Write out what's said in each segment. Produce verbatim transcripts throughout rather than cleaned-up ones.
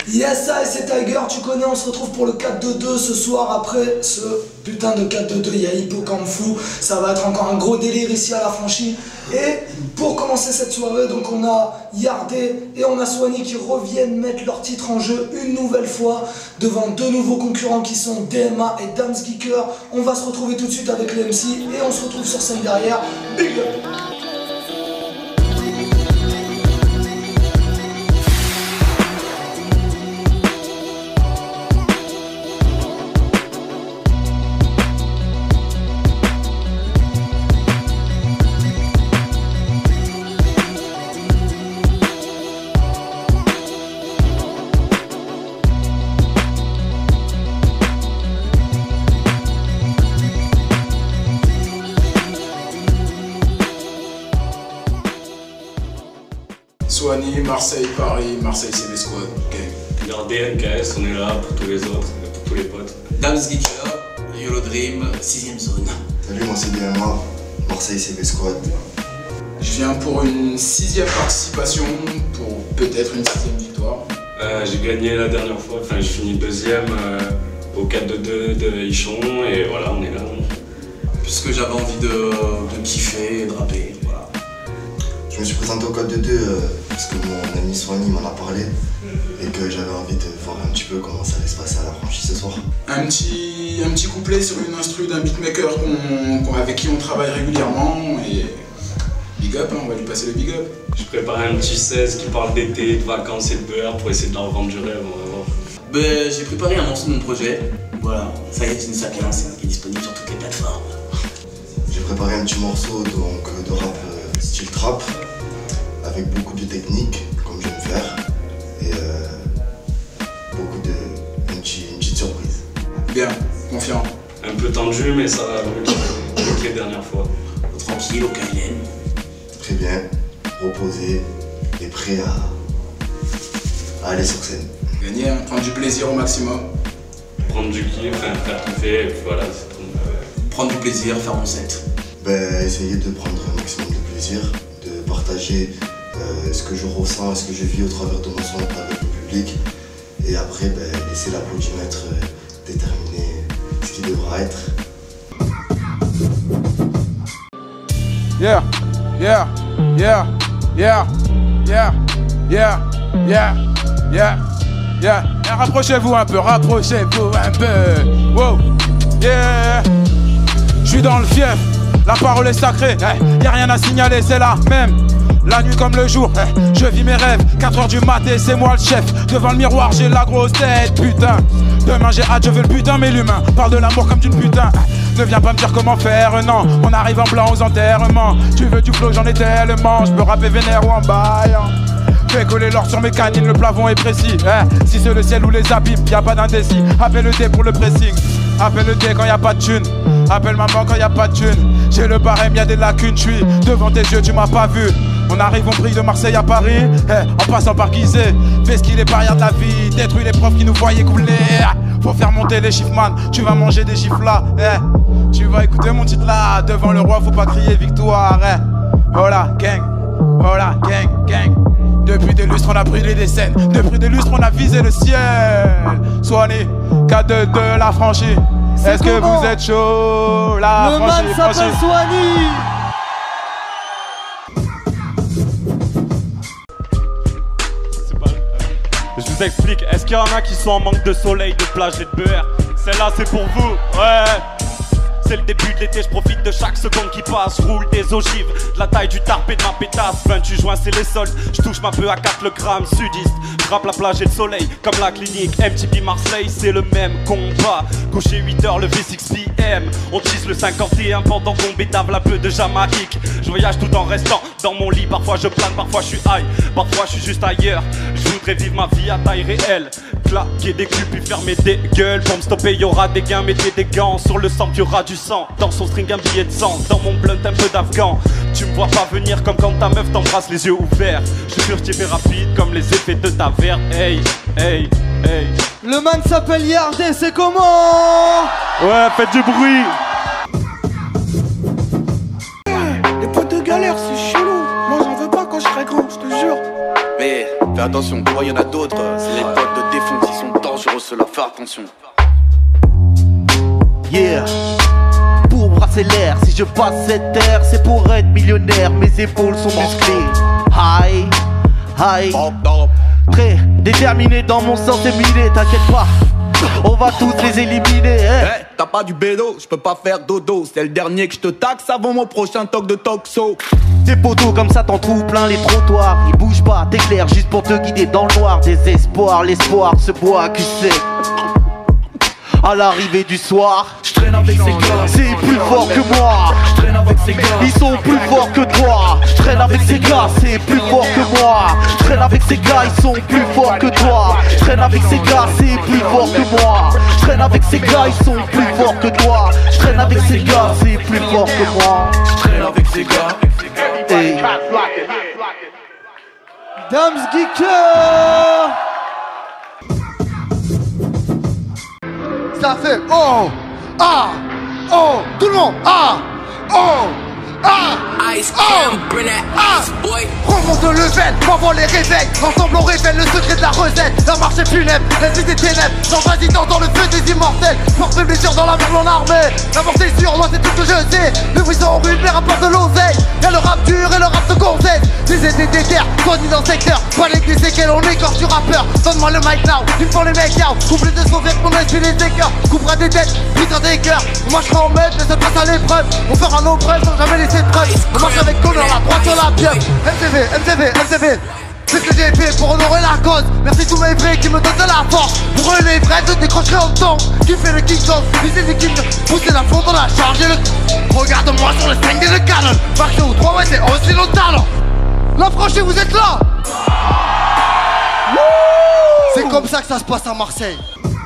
Yes, ça et c'est Tiger, tu connais, on se retrouve pour le quatre deux deux ce soir après ce putain de quatre deux deux, il y a Hippocampe Fou, ça va être encore un gros délire ici à la franchise. Et pour commencer cette soirée, donc on a Yardé et on a Swanny qui reviennent mettre leur titre en jeu une nouvelle fois devant deux nouveaux concurrents qui sont D M A et Dams Geeker. On va se retrouver tout de suite avec les M C et on se retrouve sur scène derrière. Big up! Swanny, Marseille, Paris, Marseille C V Squad, gang. Yardé, N K S, on est là pour tous les autres, pour tous les potes. Dams Geeker, Yolo Dream, sixième zone. Salut, moi c'est D M A, Marseille C V Squad. Je viens pour une sixième participation, pour peut-être une sixième victoire. Euh, j'ai gagné la dernière fois, enfin je finis deuxième euh, au quatre deux deux de Ichon et voilà, on est là. Puisque j'avais envie de, de kiffer et de rapper, voilà. Je me suis présenté au quatre deux deux euh, parce que mon ami Swanny m'en a parlé et que j'avais envie de voir un petit peu comment ça allait se passer à la franchise ce soir. Un petit, un petit couplet sur une instru d'un beatmaker qu'on, qu'on, avec qui on travaille régulièrement et big up, hein, on va lui passer le big up. Je prépare un petit seize qui parle d'été, de vacances et de beurre pour essayer de leur vendre du rêve, on va voir. Ben, j'ai préparé un morceau de mon projet, voilà, ça y est, c'est une Sapiens qui est disponible sur toutes les plateformes. J'ai préparé un petit morceau donc, de rap euh, style trap avec beaucoup de techniques comme j'aime faire et euh, beaucoup de une, une petite surprise. Bien, confiant. Un peu tendu mais ça va mieux que les dernières fois. Tranquille, au Kailen. Très bien, reposé et prêt à, à aller sur scène. Gagner, hein, prendre du plaisir au maximum. Prendre du kiff, enfin, faire kiffer et puis voilà, c'est tout. Prendre du plaisir, faire mon set. Ben, essayer de prendre un maximum de plaisir, de partager euh, ce que je ressens et ce que je vis au travers de mon son avec le public. Et après, ben, laisser l'applaudimètre euh, déterminer ce qui devra être. Yeah, yeah, yeah, yeah, yeah, yeah, yeah, yeah, yeah. Et rapprochez-vous un peu, rapprochez-vous un peu. Wow, yeah. Je suis dans le fief, la parole est sacrée. Eh, y'a rien à signaler, c'est la même. La nuit comme le jour, eh, je vis mes rêves. quatre heures du mat et c'est moi le chef. Devant le miroir, j'ai la grosse tête, putain. Demain j'ai hâte, je veux le putain, mais l'humain parle de l'amour comme d'une putain. Ne viens pas me dire comment faire, non. On arrive en blanc aux enterrements. Tu veux du flow, j'en ai tellement. Je peux rapper vénère ou en bail. Fais coller l'or sur mes canines, le plafond est précis. Eh, si c'est le ciel ou les abîmes, y a pas d'indécis. Appelle le D pour le pressing. Appelle le D quand y a pas de thune. Appelle maman quand y a pas de thune. J'ai le barème, y'a des lacunes, je suis devant tes yeux, tu m'as pas vu. On arrive, on brille de Marseille à Paris, eh, en passant par Gizeh. Fais ce qu'il est barrière de la vie, détruis les profs qui nous voyaient couler. Faut faire monter les chiffres, man, tu vas manger des gifles là, eh. Tu vas écouter mon titre là, devant le roi, faut pas crier victoire, eh. Oh là, gang, oh là, gang, gang. Depuis des lustres, on a brûlé des scènes. Depuis des lustres, on a visé le ciel. Swanny, quatre deux deux, la franchise. Est-ce que vous êtes chaud? La Le franchise, man s'appelle franchise. Swanny. Je vous explique, est-ce qu'il y en a qui sont en manque de soleil, de plage et de beurre? Celle-là c'est pour vous, ouais. C'est le début de l'été, je profite de chaque seconde qui passe. Roule des ogives, de la taille du tarpé de ma pétasse. vingt-huit juin c'est les soldes, je touche ma peu à quatre le gramme. Sudiste, je rappe la plage et le soleil comme la clinique. M T B Marseille c'est le même combat. Couché huit heures, levé six P M. On tease le cinquante et un pendant qu'on bédave la peu de Jamaïque. Je voyage tout en restant dans mon lit. Parfois je plane, parfois je suis high, parfois je suis juste ailleurs. Je voudrais vivre ma vie à taille réelle. Claquer des culs puis fermer des gueules. Pour me stopper y'aura des gains, mettez des gants. Sur le sang y'aura du sang. Dans son string un billet de sang. Dans mon blunt un peu d'afghan. Tu me vois pas venir comme quand ta meuf t'embrasse les yeux ouverts. Je suis furtif et rapide comme les effets de ta verre. Hey, hey, hey. Le man s'appelle Yardé, c'est comment? Ouais, faites du bruit. Les potes de galère, c'est chelou. Moi j'en veux pas quand je serai grand, je te jure. Mais fais attention, toi y'en a d'autres. C'est les potes de défense. faire attention. Yeah. Pour brasser l'air, si je passe cette terre, c'est pour être millionnaire. Mes épaules sont musclées. High, high. Très déterminé dans mon sens éminé, t'inquiète pas. On va tous les éliminer, hein. Hey, t'as pas du bédo, je peux pas faire dodo. C'est le dernier que je te taxe avant mon prochain talk de talk-show. Tes poteaux comme ça t'en trouves plein les trottoirs. Ils bougent pas, t'éclaires juste pour te guider dans le noir. Désespoir, l'espoir se boit à cul sec. À l'arrivée du soir, je traîne avec ces gars. C'est plus fort que moi. Je traîne avec ces gars. Ils sont plus forts que toi. Je traîne avec ces gars, c'est plus fort que moi. Je traîne avec ces gars, ils sont plus forts que toi. Je traîne avec ces gars, c'est plus fort que moi. Je traîne avec ces gars, ils sont plus forts que toi. Je traîne avec ces gars, c'est plus fort que moi. Je traîne avec ces gars. Hey. Dams Geeker. Ça fait oh, ah, oh, tout le monde, ah, oh, ah, Ice oh, Cam, bring that ice, boy. remonte le level, m'envoie les réveils. Ensemble on révèle le secret de la recette. La marche est funèbre, la vie des ténèbres. Sans président dans le feu des immortels. Force de blessure dans la mer en armée. La mort c'est sûr, moi c'est tout ce que je sais. Le bruit sans rue, les rapports de l'oseille. Y'a le rap dur et le rap de gonzesse. Des aides des terres, soignés dans le secteur. Pas les des séquelles, on écorche du rappeur. Donne-moi le mic now, ils me font les mecs out. Couple de sauver mon esprit les écœurs. Coupera des têtes, brisera des cœurs. On marchera en maître, mais ça passe à l'épreuve. On fera nos preuves sans jamais laisser de preuves. On marche avec Connor, la droite sur la pieuvre. M C V, M C V, M C V. C'est ce que j'ai fait pour honorer la cause. Merci tous mes vrais qui me donnent de la force. Pour eux les vrais, je décrocherai en temps. Qui fait le King Kong, viser les King Kong. Pousser la fonte, on a chargé le. Regarde-moi sur le cinq D de canon. Marqué ou trois, ouais, c'est aussi nos talents. La franchise, vous êtes là. C'est comme ça que ça se passe à Marseille.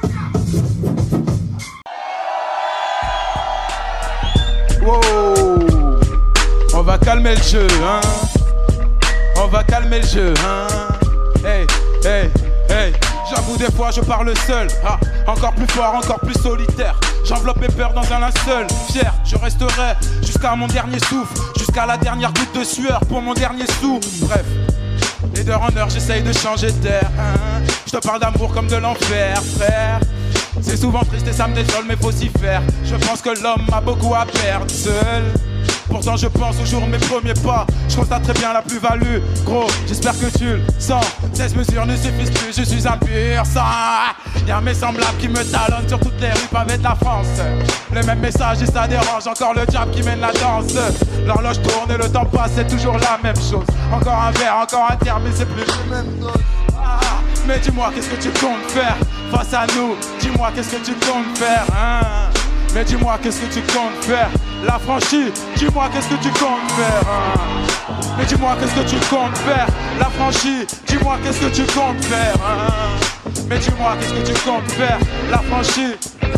Wow. On va calmer le jeu, hein. On va calmer le jeu, hein. Hey, hey, hey. J'avoue des fois je parle seul, ah, encore plus fort, encore plus solitaire. J'enveloppe mes peurs dans un linceul. Fier, je resterai jusqu'à mon dernier souffle, jusqu'à la dernière goutte de sueur pour mon dernier sou. Bref, et d'heure en heure j'essaye de changer d'air, hein. Je te parle d'amour comme de l'enfer, frère. C'est souvent triste et ça me désole mais faut s'y faire. Je pense que l'homme a beaucoup à perdre seul. Pourtant je pense au jour mes premiers pas. Je constate très bien la plus-value. Gros, j'espère que tu le sens. Ces mesures ne suffisent plus, je suis un pur sang. Y'a mes semblables qui me talonnent sur toutes les rues pavées de la France. Le même message et ça dérange, encore le diable qui mène la danse. L'horloge tourne et le temps passe, c'est toujours la même chose. Encore un verre, encore un terme, mais c'est plus le même chose. Ah, mais dis-moi qu'est-ce que tu comptes faire face à nous. Dis-moi qu'est-ce que tu comptes faire, hein. Mais dis-moi qu'est-ce que tu comptes faire. La franchise, dis-moi qu'est-ce que tu comptes faire, hein. Mais dis-moi qu'est-ce que tu comptes faire. La franchise, dis-moi qu'est-ce que tu comptes faire, hein. Mais dis-moi qu'est-ce que tu comptes faire. La franchise.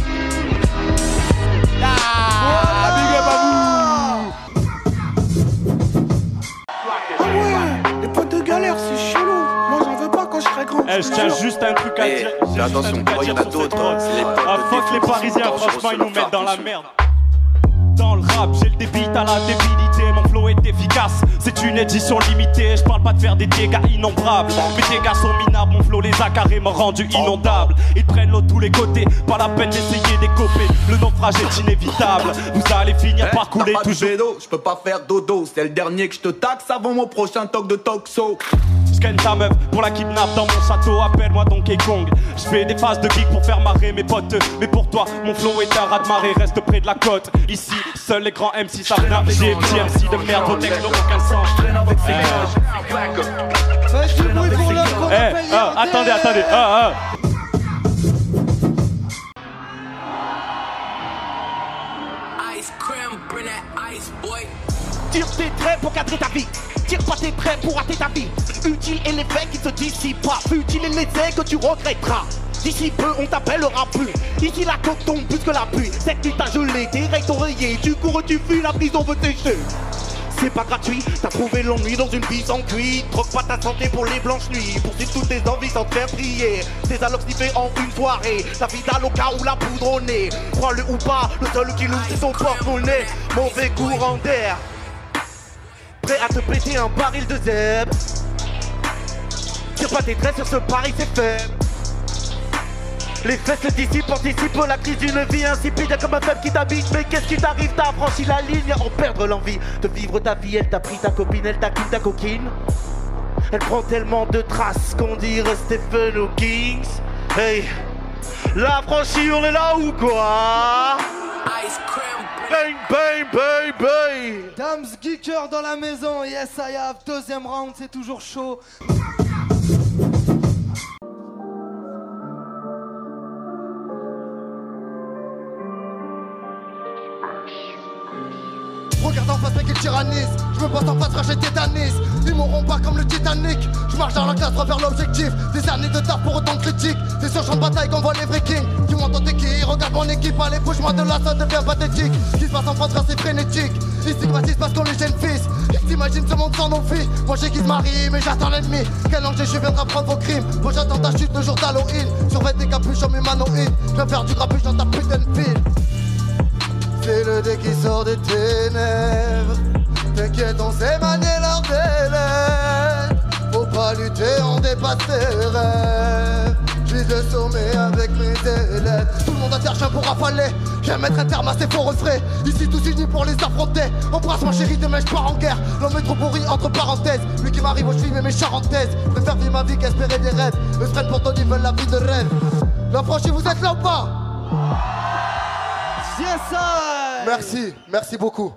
Ah, big up à vous. Ah ouais, les potes de galère, c'est chelou. Moi j'en veux pas quand je serai grand. Eh, je tiens juste un truc à Eh, dire. fais J'ai juste attention, un truc à moi, il y en dire a sur cette d'autres, prod. hein, c'est les têtes Ah de fuck les défense, Parisiens, dangereux franchement sur ils le nous mettent dans la attention. merde. Dans le rap, j'ai le débit, t'as la débilité, mon flow est efficace. C'est une édition limitée, je parle pas de faire des dégâts innombrables. Mes dégâts sont minables, mon flow les a carrément rendus inondables. Ils prennent l'eau de tous les côtés, pas la peine d'essayer d'écoper. Le naufrage est inévitable, vous allez finir Hey, par couler t'as pas de toujours. bédo, je peux pas faire dodo. C'est le dernier que je te taxe avant mon prochain talk de talk-show. J'ken ta meuf pour la kidnap dans mon château, appelle-moi Donkey Kong. Je fais des phases de geek pour faire marrer mes potes. Mais pour toi, mon flow est un raz-de-marée, reste près de la côte. Ici, seuls les grands M C savent nager. Petit M C de merde, vos textes n'ont aucun sens. Faites du bruit pour l'homme qu'on Eh, appelle ah, Yardé. attendez, attendez, ah, ah. Ice Cam, bring that ice, boy. Tire tes traits pour cadrer ta vie. Tire pas tes traits pour rater ta vie. Utile est l'effet qui se dissipent pas. Futile est l'essai que tu regretteras. D'ici peu on t'appellera plus. Ici la côte tombe plus que la pluie. Cette nuit t'as gelé, tes règles oreillers. Tu cours, tu fuis, la prison veut t'écher. C'est pas gratuit, t'as trouvé l'ennui dans une vie sans cuit. Troque pas ta santé pour les blanches nuits. Poursuivre toutes tes envies sans te faire prier. Tes allocs sniffés en une soirée. Ta vie d'aloca ou la poudre au nez. Crois-le ou pas, le seul qui loue c'est son porte-monnaie. Mauvais courant d'air. Prêt à te péter un baril de zèbre. Tire pas tes traits sur ce pari, c'est faible. Les faits se dissipent, anticipe la crise d'une vie insipide comme un faible qui t'habite. Mais qu'est-ce qui t'arrive, t'as franchi la ligne, en perdre l'envie de vivre ta vie. Elle t'a pris ta copine, elle t'a quitté ta coquine. Elle prend tellement de traces qu'on dirait Stephen Hawking. Hey, la franchie, on est là ou quoi? Bang, bang, bang, bang. Dams Geeker dans la maison, yes I have. Deuxième round, c'est toujours chaud. Regarde en face mec, ils tyrannisent. Je me passe en face, rachet tétanise. Ils mourront pas comme le Titanic. Je marche dans la classe, vers l'objectif. Des années de taf pour autant de critiques. C'est sur champ de bataille qu'on voit les vrais kings. Dis-moi ton t'es qui, regarde mon équipe. Allez, bouge-moi de là, ça devient pathétique. Ce qui se passe en France, c'est frénétique. Ils stigmatisent parce qu'on les gêne fils. Ils s'imaginent ce monde sans nos filles. Moi j'ai qui se marie, mais j'attends l'ennemi. Quel ange je viendra prendre vos crimes. Moi j'attends ta chute le jour d'Halloween. Survêt des capuchons humanoïdes. Je vais faire du grabuge dans ta putain de file. C'est le dé qui sort des ténèbres. T'inquiète, on sait manier leur délai. Faut pas lutter, on dépasse tes rêves. J'vise le sommet avec mes élèves. Tout le monde a terre chien pour rafaler. J'aime mettre un terme à ces faux refrains. Ici tous unis pour les affronter. Embrasse ma chérie, demain je pars en guerre. L'homme est trop pourri entre parenthèses. Lui qui m'arrive au chevilles mais mes charentaises. Préfère vivre ma vie qu'espérer des rêves. Eux se prennent pour Tony, veulent la vie de rêve. La franchise, vous êtes là ou pas? Yes, I. Merci, merci beaucoup.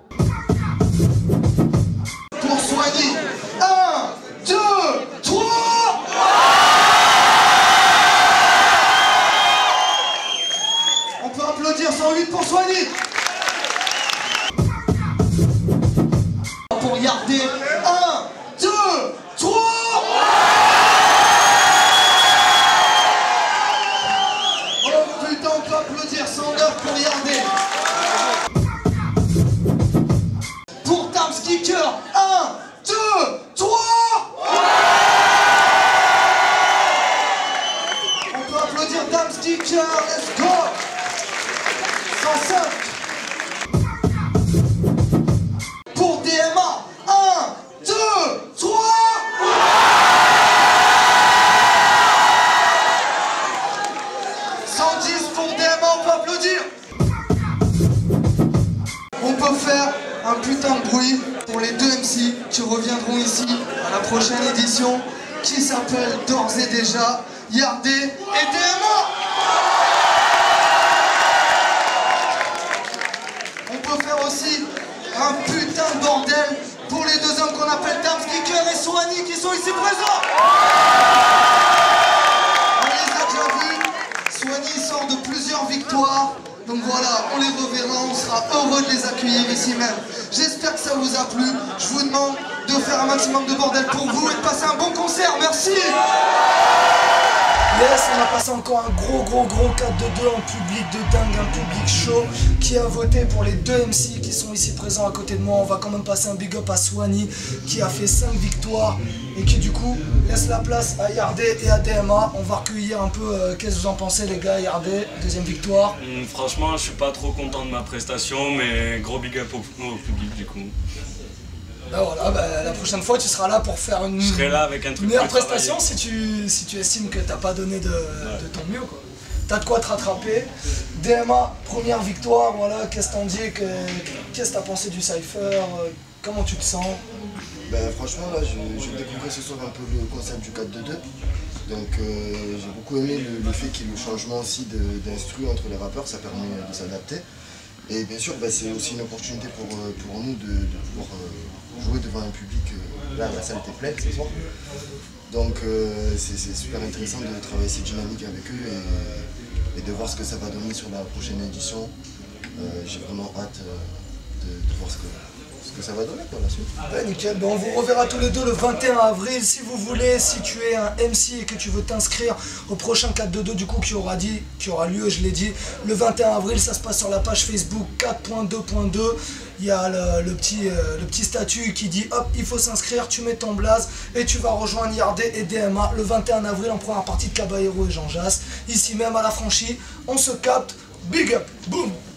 Pour Soigny, un, deux, trois. On peut applaudir cent huit pour Soigny. Pour Yardé, un, deux, trois. Oh putain, on peut applaudir cent neuf pour Yardé. Pour Dams Geeker, un, deux, trois. On peut applaudir Dams Geeker, let's go. cent cinq. Pour D M A, un, deux, trois. cent dix pour D M A, on peut applaudir. On peut faire un putain de bruit pour les deux M C qui reviendront ici à la prochaine édition, qui s'appelle d'ores et déjà Yardé et D M A. On peut faire aussi un putain de bordel pour les deux hommes qu'on appelle Dams Geeker et Soigny qui sont ici présents. On les a déjà vus. Soigny sort de plusieurs victoires. Donc voilà, on les reverra, on sera heureux de les accueillir ici même. J'espère que ça vous a plu. Je vous demande de faire un maximum de bordel pour vous et de passer un bon concert. Merci. Yes, on a passé encore un gros gros gros quatre deux deux en public de dingue, un public chaud qui a voté pour les deux M C qui sont ici présents à côté de moi. On va quand même passer un big up à Soigny qui a fait cinq victoires et qui du coup laisse la place à Yardé et à D M A. On va recueillir un peu, euh, qu'est-ce que vous en pensez les gars? Yardé, deuxième victoire. Mmh, franchement, je suis pas trop content de ma prestation, mais gros big up au, au public du coup. Ben voilà, ben la prochaine fois tu seras là pour faire une je serai là avec un truc meilleure prestation si tu, si tu estimes que t'as pas donné de, ouais. de ton mieux quoi. T'as de quoi te rattraper. D M A, première victoire, voilà, qu'est-ce que t'en dis, qu'est-ce que t'as pensé du cypher, comment tu te sens? Ben franchement là je, je découvrais ce soir un peu le concept du quatre deux deux. Donc euh, j'ai beaucoup aimé le, le fait qu'il y ait le changement aussi d'instru entre les rappeurs, ça permet de s'adapter. Et bien sûr, bah, c'est aussi une opportunité pour, pour nous de, de pouvoir euh, jouer devant un public. Euh, là, la salle était pleine ce soir. Donc euh, c'est super intéressant de travailler cette dynamique avec eux et, et de voir ce que ça va donner sur la prochaine édition. Euh, J'ai vraiment hâte euh, de, de voir ce que, ce que ça va donner pour la suite. Ouais, nickel. Bon, on vous reverra tous les deux le vingt et un avril. Si vous voulez, si tu es un M C et que tu veux t'inscrire au prochain quatre deux deux du coup qui aura, dit, qui aura lieu, je l'ai dit, le vingt et un avril, ça se passe sur la page Facebook quatre point deux point deux. Il y a le, le, petit, euh, le petit statut qui dit hop, il faut s'inscrire, tu mets ton blaze et tu vas rejoindre Yardé et D M A le vingt et un avril en première partie de Caballero et Jean Jass. Ici même à la franchise, on se capte. Big up, boom.